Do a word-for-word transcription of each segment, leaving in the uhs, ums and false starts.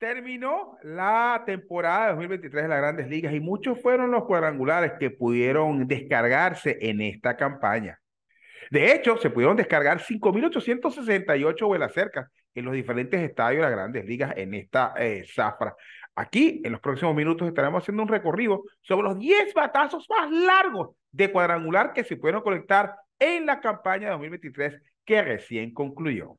terminó la temporada de dos mil veintitrés de las Grandes Ligas y muchos fueron los cuadrangulares que pudieron descargarse en esta campaña. De hecho, se pudieron descargar cinco mil ochocientos sesenta y ocho vuelas cercas en los diferentes estadios de las Grandes Ligas en esta eh, zafra. Aquí, en los próximos minutos, estaremos haciendo un recorrido sobre los diez batazos más largos de cuadrangular que se pudieron conectar en la campaña de dos mil veintitrés que recién concluyó.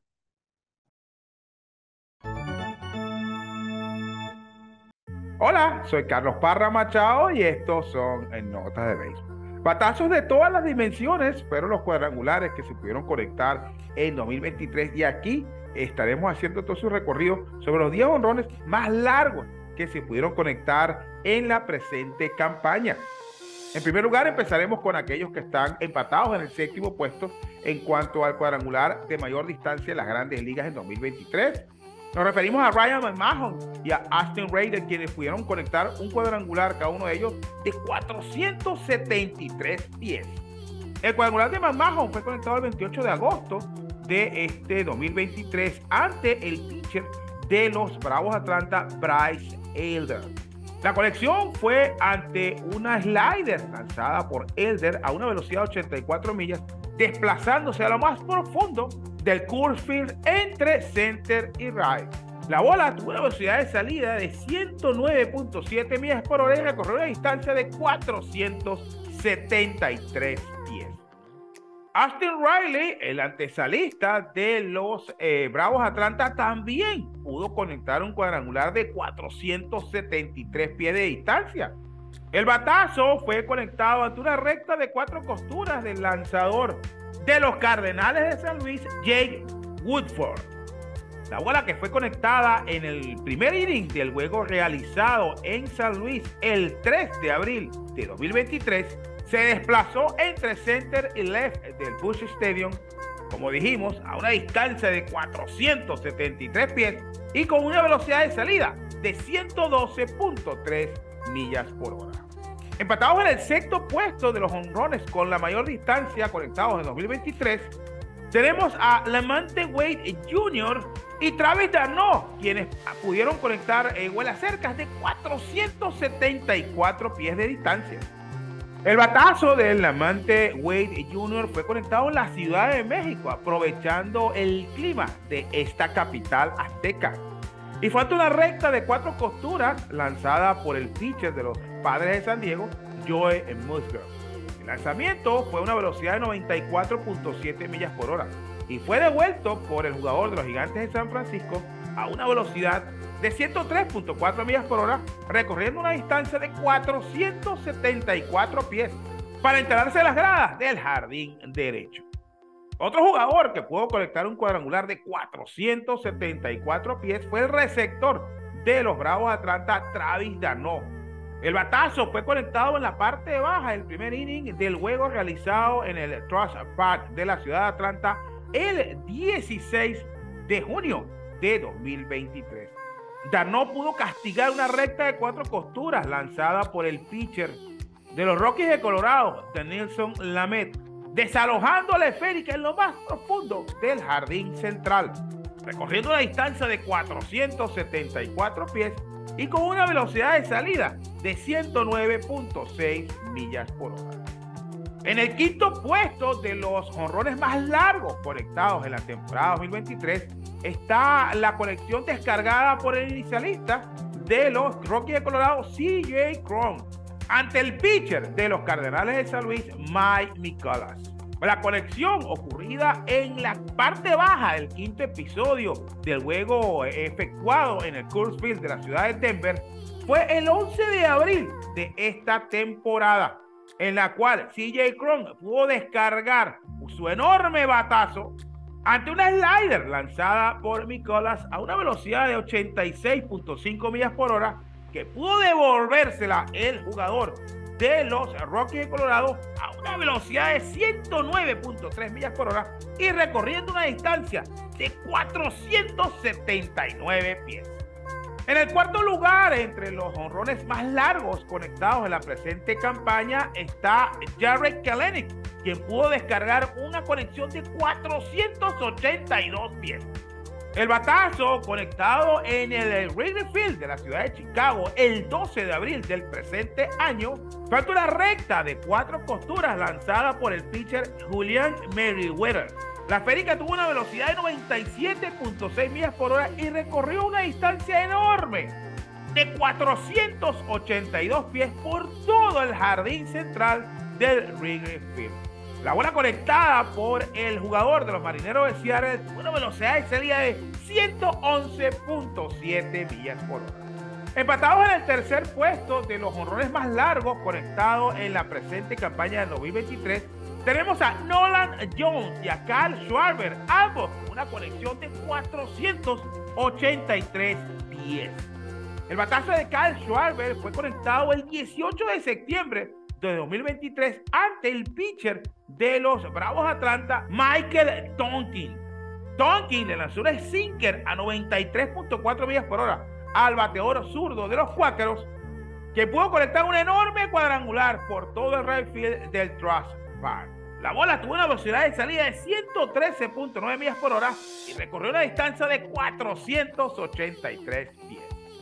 Hola, soy Carlos Parra Machado y estos son en Notas de Béisbol. Batazos de todas las dimensiones fueron los cuadrangulares que se pudieron conectar en dos mil veintitrés y aquí estaremos haciendo todo su recorrido sobre los diez honrones más largos que se pudieron conectar en la presente campaña. En primer lugar, empezaremos con aquellos que están empatados en el séptimo puesto en cuanto al cuadrangular de mayor distancia en las Grandes Ligas en dos mil veintitrés. Nos referimos a Ryan McMahon y a Austin Riley, quienes pudieron conectar un cuadrangular, cada uno de ellos, de cuatrocientos setenta y tres pies. El cuadrangular de McMahon fue conectado el veintiocho de agosto de este dos mil veintitrés ante el pitcher de los Bravos Atlanta, Bryce Elder. La conexión fue ante una slider lanzada por Elder a una velocidad de ochenta y cuatro millas, desplazándose a lo más profundo del Coors Field entre center y right. La bola tuvo una velocidad de salida de ciento nueve punto siete millas por hora y recorrió una distancia de cuatrocientos setenta y tres pies. Austin Riley, el antesalista de los eh, Bravos Atlanta, también pudo conectar un cuadrangular de cuatrocientos setenta y tres pies de distancia. El batazo fue conectado ante una recta de cuatro costuras del lanzador de los Cardenales de San Luis, Jake Woodford. La bola, que fue conectada en el primer inning del juego realizado en San Luis el tres de abril de dos mil veintitrés, se desplazó entre center y left del Busch Stadium, como dijimos, a una distancia de cuatrocientos setenta y tres pies y con una velocidad de salida de ciento doce punto tres millas por hora. Empatados en el sexto puesto de los honrones con la mayor distancia conectados en dos mil veintitrés, tenemos a Lamante Wade junior y Travis d'Arnaud, quienes pudieron conectar eh, vuelas cercas de cuatrocientos setenta y cuatro pies de distancia. El batazo del Lamante Wade junior fue conectado en la Ciudad de México, aprovechando el clima de esta capital azteca. Y fue ante una recta de cuatro costuras lanzada por el pitcher de los Padres de San Diego, Joe Musgrove. El lanzamiento fue a una velocidad de noventa y cuatro punto siete millas por hora y fue devuelto por el jugador de los Gigantes de San Francisco a una velocidad de ciento tres punto cuatro millas por hora, recorriendo una distancia de cuatrocientos setenta y cuatro pies para instalarse en las gradas del jardín derecho. Otro jugador que pudo conectar un cuadrangular de cuatrocientos setenta y cuatro pies fue el receptor de los Bravos Atlanta, Travis d'Arnaud. El batazo fue conectado en la parte baja del primer inning del juego realizado en el Truist Park de la ciudad de Atlanta el dieciséis de junio de dos mil veintitrés. d'Arnaud pudo castigar una recta de cuatro costuras lanzada por el pitcher de los Rockies de Colorado, Dinelson Lamet, desalojando la esférica en lo más profundo del jardín central, recorriendo una distancia de cuatrocientos setenta y cuatro pies y con una velocidad de salida de ciento nueve punto seis millas por hora. En el quinto puesto de los jonrones más largos conectados en la temporada dos mil veintitrés está la conexión descargada por el inicialista de los Rockies de Colorado, C J Cron, ante el pitcher de los Cardenales de San Luis, Mike Mikolas. La conexión ocurrida en la parte baja del quinto episodio del juego efectuado en el Coors Field de la ciudad de Denver fue el once de abril de esta temporada, en la cual C J Cron pudo descargar su enorme batazo ante una slider lanzada por Mikolas a una velocidad de ochenta y seis punto cinco millas por hora, que pudo devolvérsela el jugador de los Rockies de Colorado a una velocidad de ciento nueve punto tres millas por hora y recorriendo una distancia de cuatrocientos setenta y nueve pies. En el cuarto lugar, entre los jonrones más largos conectados en la presente campaña, está Jarred Kelenic, quien pudo descargar una conexión de cuatrocientos ochenta y dos pies. El batazo conectado en el Wrigley Field de la ciudad de Chicago el doce de abril del presente año fue una recta de cuatro costuras lanzada por el pitcher Julian Merryweather. La esférica tuvo una velocidad de noventa y siete punto seis millas por hora y recorrió una distancia enorme de cuatrocientos ochenta y dos pies por todo el jardín central del Wrigley Field. La bola conectada por el jugador de los Marineros de Seattle tuvo una velocidad de salida de ciento once punto siete millas por hora. Empatados en el tercer puesto de los jonrones más largos conectados en la presente campaña del dos mil veintitrés, tenemos a Nolan Jones y a Kyle Schwarber, ambos con una conexión de cuatrocientos ochenta y tres pies. El batazo de Kyle Schwarber fue conectado el dieciocho de septiembre de dos mil veintitrés ante el pitcher de los Bravos Atlanta, Michael Tonkin. Tonkin le lanzó un sinker a noventa y tres punto cuatro millas por hora al bateador zurdo de los Cuáqueros, que pudo conectar un enorme cuadrangular por todo el right field del Truist Park. La bola tuvo una velocidad de salida de ciento trece punto nueve millas por hora y recorrió una distancia de cuatrocientos ochenta y tres pies.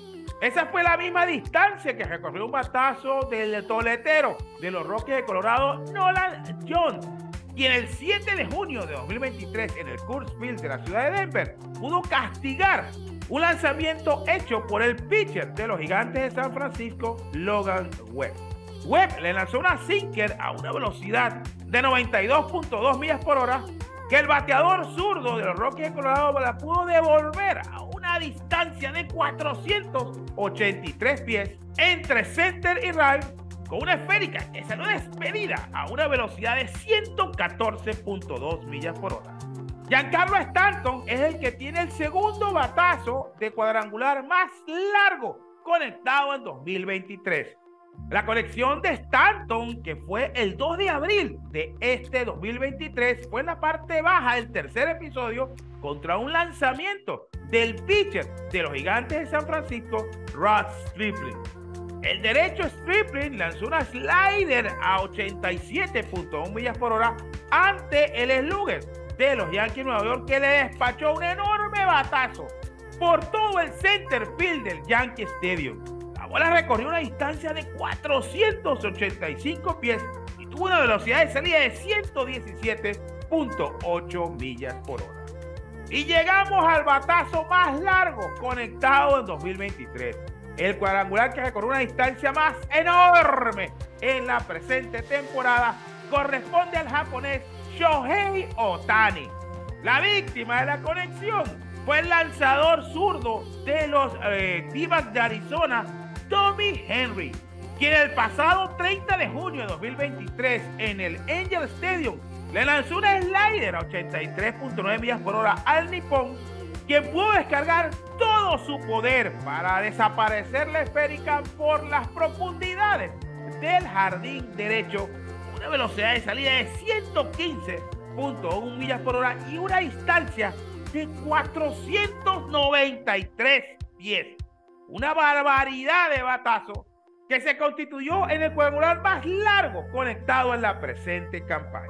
Esa fue la misma distancia que recorrió un batazo del toletero de los Rockies de Colorado, Nolan Jones, y en el siete de junio de dos mil veintitrés en el Coors Field de la ciudad de Denver pudo castigar un lanzamiento hecho por el pitcher de los Gigantes de San Francisco, Logan Webb. Webb le lanzó una sinker a una velocidad de noventa y dos punto dos millas por hora que el bateador zurdo de los Rockies de Colorado la pudo devolver a una distancia de cuatrocientos ochenta y tres pies entre center y right, con una esférica que salió despedida a una velocidad de ciento catorce punto dos millas por hora. Giancarlo Stanton es el que tiene el segundo batazo de cuadrangular más largo conectado en dos mil veintitrés. La conexión de Stanton, que fue el dos de abril de este dos mil veintitrés, fue en la parte baja del tercer episodio contra un lanzamiento del pitcher de los Gigantes de San Francisco, Ross Stripling. El derecho Stripling lanzó una slider a ochenta y siete punto uno millas por hora ante el slugger de los Yankees de Nueva York, que le despachó un enorme batazo por todo el center field del Yankee Stadium. La bola recorrió una distancia de cuatrocientos ochenta y cinco pies y tuvo una velocidad de salida de ciento diecisiete punto ocho millas por hora. Y llegamos al batazo más largo conectado en dos mil veintitrés. El cuadrangular que recorrió una distancia más enorme en la presente temporada corresponde al japonés Shohei Ohtani. La víctima de la conexión fue el lanzador zurdo de los eh, D-backs de Arizona, Tommy Henry, quien el pasado treinta de junio de dos mil veintitrés en el Angel Stadium le lanzó una slider a ochenta y tres punto nueve millas por hora al nipón, quien pudo descargar todo su poder para desaparecer la esférica por las profundidades del jardín derecho, una velocidad de salida de ciento quince punto uno millas por hora y una distancia de cuatrocientos noventa y tres pies. Una barbaridad de batazo que se constituyó en el cuadrangular más largo conectado en la presente campaña.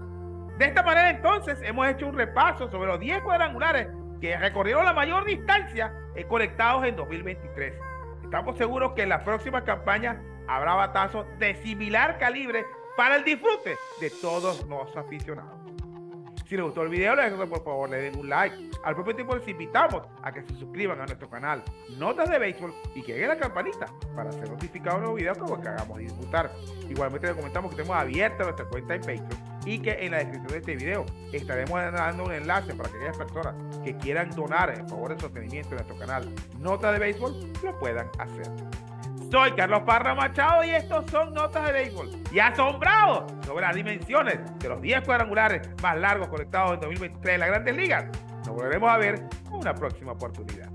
De esta manera, entonces, hemos hecho un repaso sobre los diez cuadrangulares que recorrieron la mayor distancia eh, conectados en dos mil veintitrés. Estamos seguros que en las próximas campañas habrá batazos de similar calibre para el disfrute de todos los aficionados. Si les gustó el video, les recuerdo por favor le den un like. Al propio tiempo les invitamos a que se suscriban a nuestro canal Notas de Béisbol y que den la campanita para ser notificados de nuevos videos como que hagamos y disfrutar. Igualmente les comentamos que tenemos abierta nuestra cuenta en Patreon y que en la descripción de este video estaremos dando un enlace para que aquellas personas que quieran donar en favor del sostenimiento de nuestro canal Notas de Béisbol lo puedan hacer. Soy Carlos Parra Machado y estos son Notas de Béisbol. Y asombrados sobre las dimensiones de los diez cuadrangulares más largos conectados en dos mil veintitrés en las Grandes Ligas, nos volveremos a ver en una próxima oportunidad.